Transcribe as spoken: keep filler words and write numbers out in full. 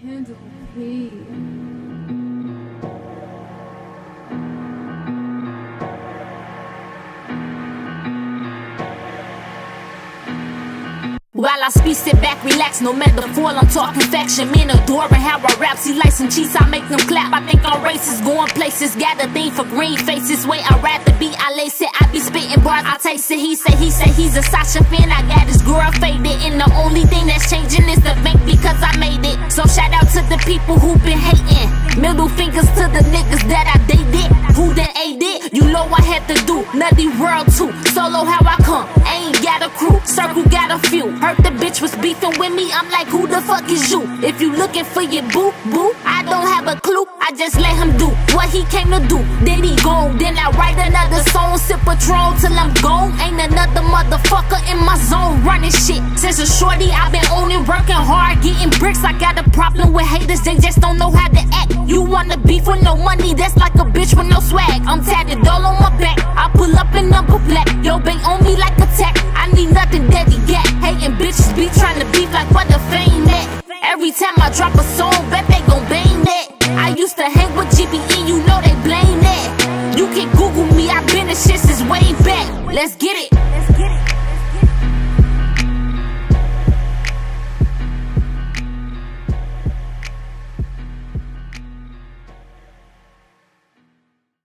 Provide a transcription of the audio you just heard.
Candle P. While I speak, sit back, relax, no metaphor, I'm talking faction. Men adoring how I rap, see like some cheese, I make them clap. I think I'm racist, going places, got a thing for green faces. Way I'd rather be, I lace it, I be spitting bars, I taste it. He say, he say he's a Sasha fan, I got his girl faded. And the only thing that's changing is the bank because I made it. So shout out to the people who been hating. Middle fingers to the niggas that I dated. Who done ate it? You know I had to do Nutty World too. Solo how I come, ain't got a crew. Circle got a few. Heard the bitch was beefing with me, I'm like, who the fuck is you? If you looking for your boo, boo, I don't have a clue. I just let him do what he came to do. Then he gone, then I write another song. Sip Patron till I'm gone. Ain't another motherfucker in my zone running shit. Since a shorty, I've been owning, working hard, getting bricks. I got a problem with haters, they just don't know how to act. You wanna beef with no money, that's like a bitch with no swag. I'm tatted all on my back, I pull up in number black. Yo, bang on me like a tack, I need nothing that he got. Hating bitches be trying to beef like what the fame at. Every time I drop a song, bet they gon' bang that. I used to hang with G B E, you know they blame that. You can Google me, I been in shit since way back. Let's get it.